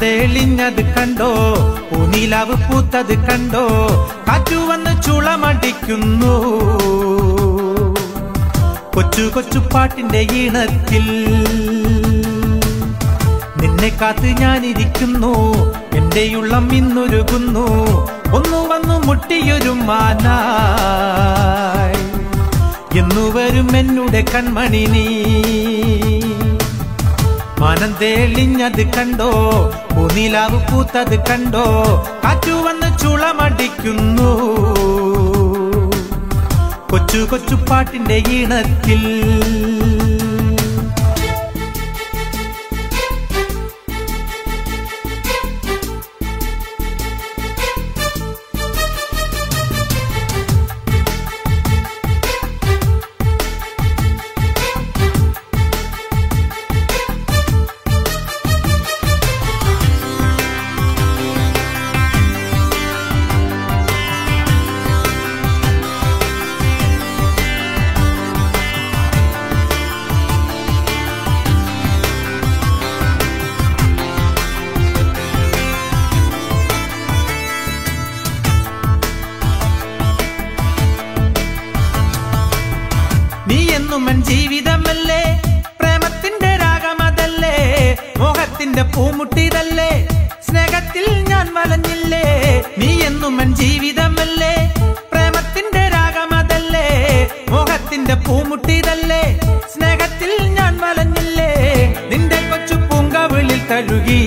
തെളിഞ്ഞത് കണ്ടോ, പൂനിലാവ് പൂത്തത് കണ്ടോ, കാറ്റു വന്ന് ചുളമടിക്കുന്നു കൊച്ചു കൊച്ചു പാട്ടിന്റെ ഈണത്തിൽ. നിന്നെ കാത്ത് ഞാനിരിക്കുന്നു, എന്റെ ഉള്ളം ഇന്നൊരുകുന്നു, ഒന്നു വന്നു മുട്ടിയൊരു മാനായി. എന്നു വരും എന്നുടെ കൺമണി നീ. മാനം തെളിഞ്ഞത് കണ്ടോ, പൂനിലാവ് പൂത്തത് കണ്ടോ, കാറ്റു വന്ന് ചുളമടിക്കുന്നു കൊച്ചു കൊച്ചു പാട്ടിന്റെ ഈണത്തിൽ. നീ എന്നും എൻ ജീവിതമല്ലേ, പ്രേമത്തിന്റെ രാഗമതല്ലേ, മോഹത്തിന്റെ പൂമുട്ടിതല്ലേ, സ്നേഹത്തിൽ ഞാൻ വലഞ്ഞില്ലേ. നീ എന്നും എൻ ജീവിതമല്ലേ, പ്രേമത്തിന്റെ രാഗമതല്ലേ, മോഹത്തിന്റെ പൂമുട്ടിതല്ലേ, സ്നേഹത്തിൽ ഞാൻ വലഞ്ഞില്ലേ. നിന്റെ കൊച്ചു പൂങ്കവിളിൽ തഴുകി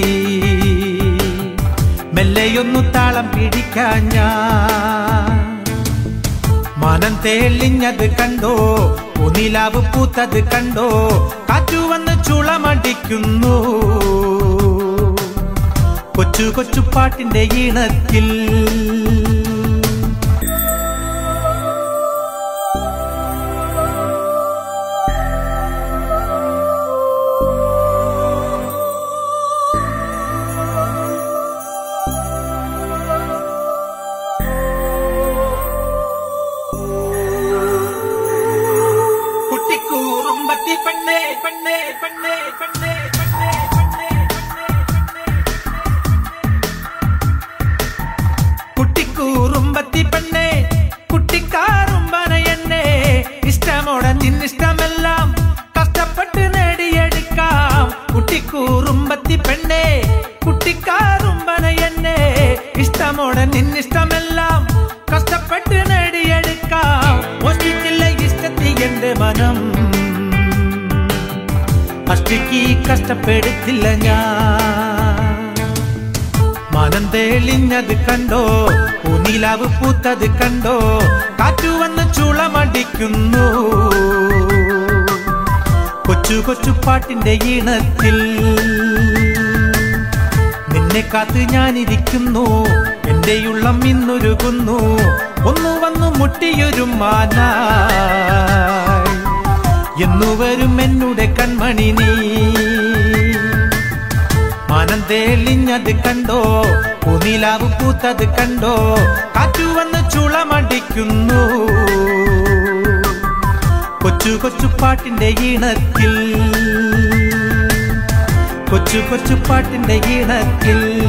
മെല്ലെയൊന്നു താളം പിടിക്കാൻ ഞാൻ. മാനം തെളിഞ്ഞത് കണ്ടോ, പൂനിലാവ് പൂത്തത് കണ്ടോ, കാറ്റു വന്ന് ചുളമടിക്കുന്നു കൊച്ചു കൊച്ചു പാട്ടിന്റെ ഈണത്തിൽ. പെണ്ണേ പെണ്ണേ പെണ്ണേ പെണ്ണേ പെണ്ണേ പെണ്ണേ കുട്ടിക്കൂറുമ്പത്തി പെണ്ണേ, കുട്ടിക്കാറുമ്പന എന്നെ, ഇഷ്ടമോടെ നിന്നിഷ്ടമെല്ലാം കഷ്ടപ്പെട്ട് നേടിയെടുക്കാം. കുട്ടിക്കൂറുമ്പത്തി പെണ്ണേ, കുട്ടിക്കാറുമ്പന എന്നെ, ഇഷ്ടമോടെ നിന്നിഷ്ടമെല്ലാം കഷ്ടപ്പെട്ട് നേടിയെടുക്കാം. മോഷ്ടിച്ചില്ല ഇഷ്ടത്തി എന്റെ മനം, അഷ്ടിക്ക് കഷ്ടപ്പെടുത്തില്ല ഞാൻ. മാനം തെളിഞ്ഞത് കണ്ടോ, പൂനിലാവ് പൂത്തത് കണ്ടോ, കാറ്റു വന്ന് ചുളമടിക്കുന്നു കൊച്ചു കൊച്ചു പാട്ടിന്റെ ഈണത്തിൽ. നിന്നെ കാത്ത് ഞാനിരിക്കുന്നു, എന്റെ ഉള്ളം ഇന്നൊരുകുന്നു, ഒന്നു വന്നു മുട്ടിയൊരു മാനായി. എന്നു വരും എന്നുടെ കൺമണി നീ. മാനം തെളിഞ്ഞത് കണ്ടോ, പൂനിലാവ് പൂത്തത് കണ്ടോ, കാറ്റു വന്ന് ചുളമടിക്കുന്നു കൊച്ചു കൊച്ചു പാട്ടിന്റെ ഈണത്തിൽ, കൊച്ചു കൊച്ചു പാട്ടിന്റെ ഈണത്തിൽ.